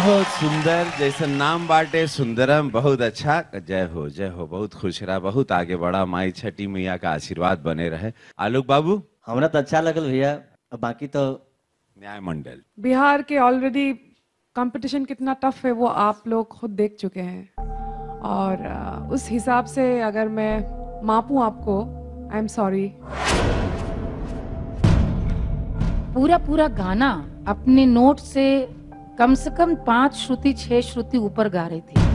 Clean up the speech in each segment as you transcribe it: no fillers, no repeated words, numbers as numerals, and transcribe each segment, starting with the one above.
बहुत सुंदर, जैसे नाम बाटे सुंदरम, बहुत अच्छा। जय हो, बहुत खुश रहा, बहुत आगे बढ़ा। माई छठी मैया का आशीर्वाद बने रहे। आलोक बाबू, हमरा तो अच्छा लगल भैया, अब बाकी तो न्याय मंडल बिहार के ऑलरेडी कंपटीशन कितना टफ है वो आप लोग खुद देख चुके हैं, और उस हिसाब से अगर मैं मापूं आपको, आई एम सॉरी। पूरा गाना अपने नोट से कम 5 श्रुति 6 श्रुति ऊपर गा रही थी।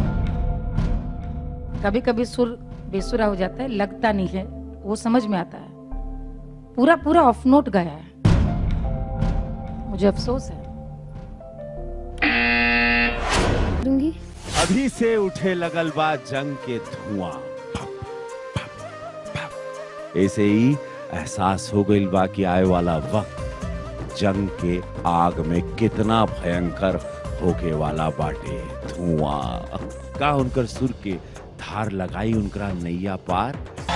कभी कभी सुर बेसुरा हो जाता है, लगता नहीं है, वो समझ में आता है। पूरा ऑफ नोट गाया है, मुझे अफसोस है। दूंगी। अभी से उठे लगल बा जंग के धुआं, ऐसे ही एहसास हो गई बा कि आए वाला वक्त जंग के आग में कितना भयंकर होके वाला बाटे। धुआं का उनकर सुर के धार लगाई उनका नैया पार।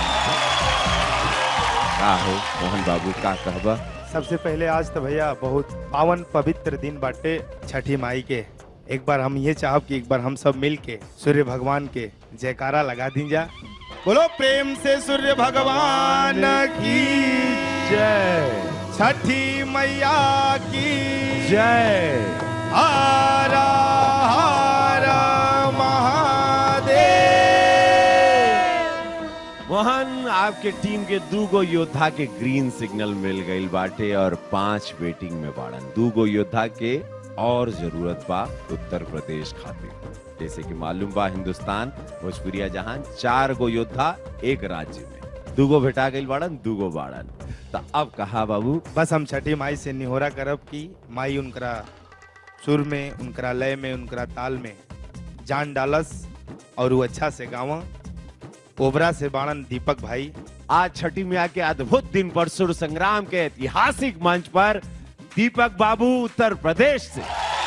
का हो मोहन बाबू, का कहबा? सबसे पहले आज तो भैया बहुत पावन पवित्र दिन बाटे छठी माई के। एक बार हम ये चाहब कि एक बार हम सब मिल के सूर्य भगवान के जयकारा लगा दी जा। बोलो प्रेम से सूर्य भगवान की जय, छठी मैया की जय। हर हर महादेव। मोहन, आपके टीम के 2 गो योद्धा के ग्रीन सिग्नल मिल गई बाटे और 5 वेटिंग में बाड़न। 2 गो योद्धा के और जरूरत बा उत्तर प्रदेश खातिर। जैसे कि मालूम बा हिंदुस्तान भोजपुरिया जहान 4 गो योद्धा एक राज्य में, 2 गो भेटा गई बाड़न, 2 गो बाड़न। तो अब कहा बाबू, बस हम छठी माई से निहोरा करब कि माई उनकरा सुर में, उनकरा लय में, उनकरा ताल में जान डालस और वो अच्छा से गावा। ओबरा से बाणन दीपक भाई। आज छठी मैया के अद्भुत दिन पर सुर संग्राम के ऐतिहासिक मंच पर दीपक बाबू उत्तर प्रदेश से।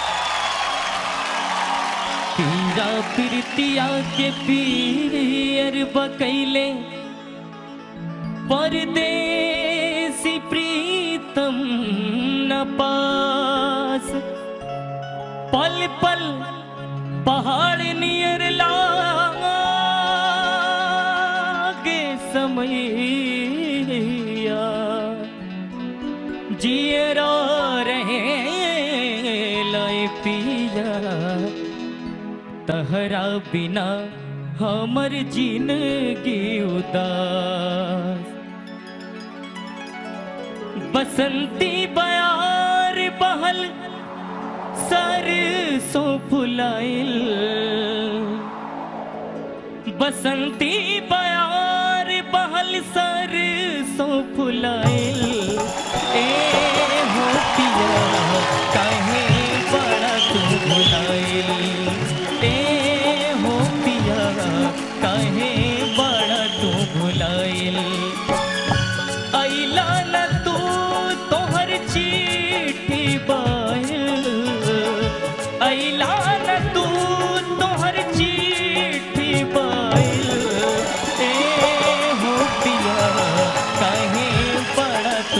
पीरा प्रीतिया के पीर बकैले परदेसी प्रीतम न पास। पल पल पहाड़ नियर लागे समैया। जियरा रहे लय पिया, तहरा बिना हमर जिंदगी उदास। बसंती बयार बहल सरसों फुलाइल। बसंती बयार बहल सरसों फुलाइल। ए हो पिया काहे बड़ा तू भुलाइल। ए हो पिया काहे बड़ा तू भुलाइल। अइला न तू तोहर चिट्ठी बाइल। अइला न तू तोहर चिट्ठी बाइल। ए हो पिया काहे बड़ा तू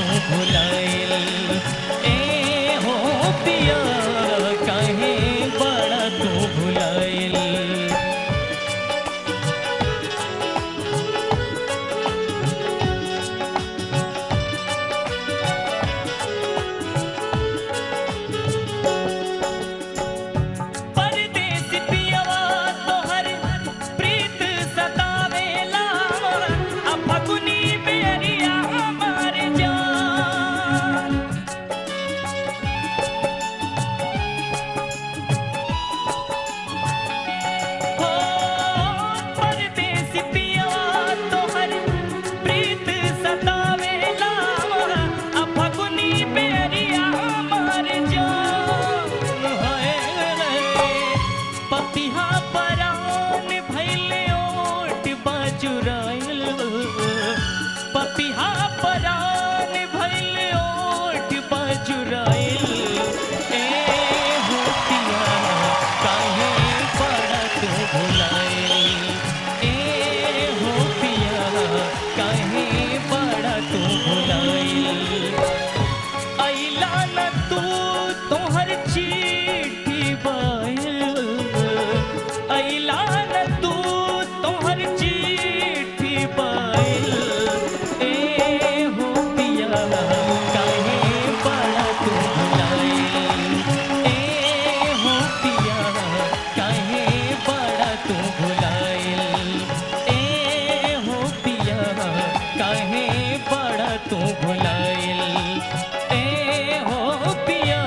काहे बड़ा तू भुलाइल ए हो पिया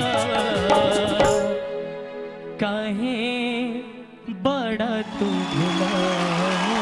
काहे बड़ा तू भुलाइल।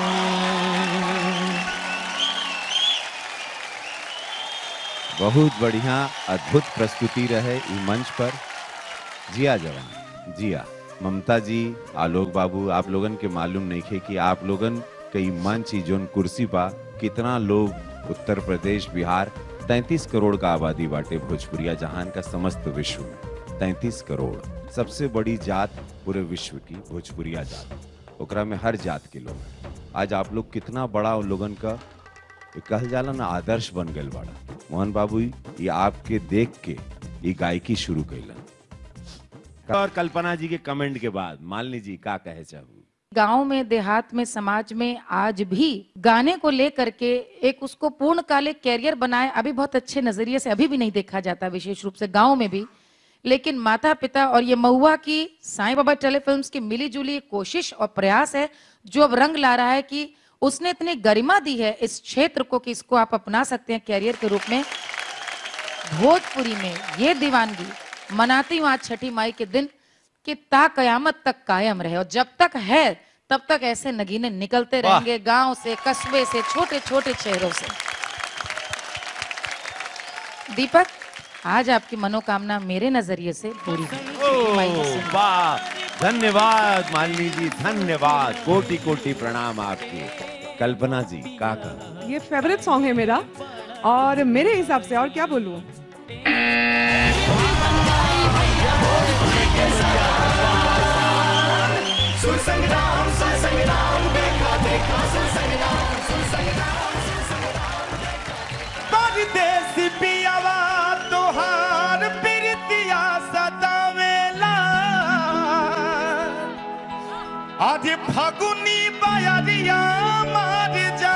बहुत बढ़िया अद्भुत प्रस्तुति रहे ई मंच पर। जिया जवान जिया। ममता जी, आलोक बाबू, आप लोगन के मालूम नहीं है कि आप लोगन कई मंच ही जोन कुर्सी पा कितना लोग उत्तर प्रदेश बिहार 33 करोड़ का आबादी बाटे भोजपुरिया जहान का समस्त विश्व में 33 करोड़ सबसे बड़ी जात पूरे विश्व की भोजपुरिया जात, ओकरा में हर जात के लोग हैं। आज आप लोग कितना बड़ा उन लोगन का कहल जाला ना आदर्श बन गए बड़ा। मोहन बाबू ये आपके देख के ये गायकी शुरू कैलन। और कल्पना जी के कमेंट के बाद मालिनी जी का कहे चाहू? गांव में, देहात में, समाज में आज भी गाने को लेकर के एक उसको पूर्णकालिक कैरियर बनाए अभी बहुत अच्छे नजरिए से अभी भी नहीं देखा जाता, विशेष रूप से गांव में भी। लेकिन माता पिता और ये महुआ की साईं बाबा टेलीफिल्म्स की मिली जुली कोशिश और प्रयास है जो अब रंग ला रहा है कि उसने इतनी गरिमा दी है इस क्षेत्र को कि इसको आप अपना सकते हैं कैरियर के रूप में। भोजपुरी में ये दीवानगी मनाती हूँ आज छठी माई के दिन कि ता कयामत तक कायम रहे, और जब तक है तब तक ऐसे नगीने निकलते रहेंगे गांव से, कस्बे से, छोटे छोटे शहरों से। दीपक, आज आपकी मनोकामना मेरे नजरिए से पूरी हुई। वाह, धन्यवाद मालिनी जी, धन्यवाद, कोटि कोटि प्रणाम आपके। कल्पना जी का ये फेवरेट सॉन्ग है मेरा, और मेरे हिसाब से और क्या बोलूं, परदेसी पियावा तोहार प्रीतिया सदावेला, आधे फागुनी बयरिया मार जा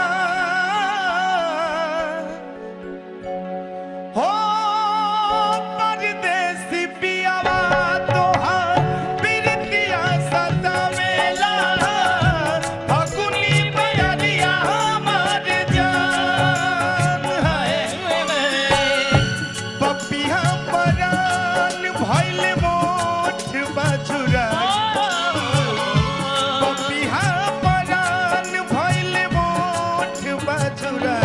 हो। परदेसी पियावा तोहार प्रीतिया सदावेला, फागुनी बयरिया मार जा। पपिया परान भइल मोठ बजुरा, पपिया परान भइल मोठ बजुरा।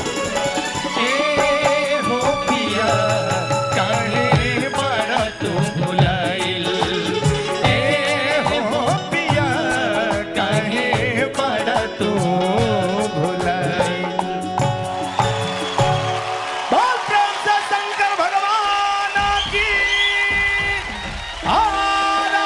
ए हो पिया काहे बड़ा तू भुलाइल ए हो पिया काहे बड़ा तू भुलाइल। बहुत प्रेम से शंकर भगवान की आरा।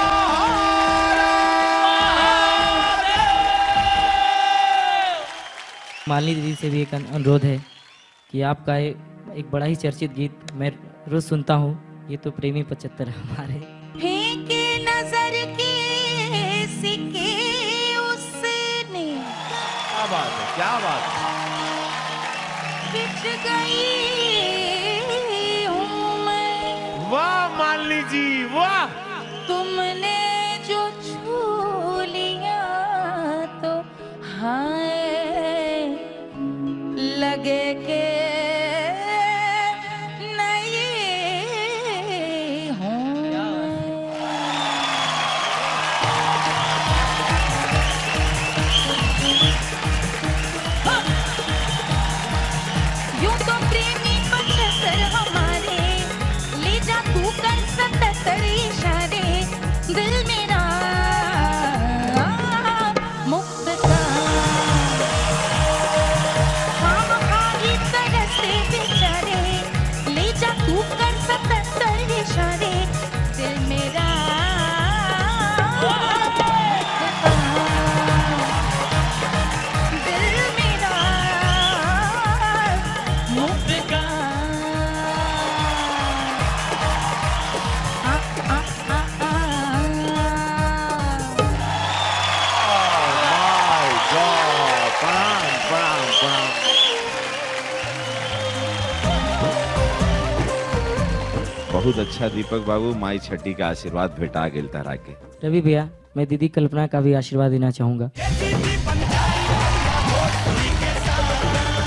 मालिनी दीदी से भी एक अनुरोध है कि आपका एक बड़ा ही चर्चित गीत मैं रोज सुनता हूँ, ये तो प्रेमी 75 है हमारे। फेंके नजर के सिक्के उसने क्या बात है, क्या बात है। बिछ गई हूँ मैं, वाह मालिनी जी वाह। तुमने जो छू लिया तो हाय लगे के नहीं हूँ। यूं तो प्रेमी 75 हमारे, ले जा तू कर 77 इशारे, दिल मेरा मुफ्त का हाँ हाँ ही तरसते बेचारे, ले जा तू कर 77 इशारे, दिल मेरा मुफ्त का, दिल मेरा मुफ्त का। माय गॉड, प्रणाम प्रणाम प्रणाम। बहुत अच्छा दीपक बाबू, माई छठी का आशीर्वाद भेटा गेल तहरा के। रवि भैया, मैं दीदी कल्पना का भी आशीर्वाद देना चाहूँगा।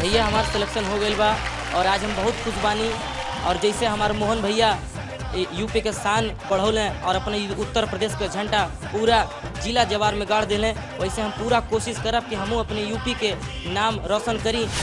भैया हमार सिलेक्शन हो गई बा और आज हम बहुत खुश बानी। और जैसे हमारे मोहन भैया यूपी के शान बढ़ौले और अपने उत्तर प्रदेश के झंडा पूरा जिला जवार में गाड़ दिले, वैसे हम पूरा कोशिश करब कि हमहूँ अपने यूपी के नाम रोशन करी।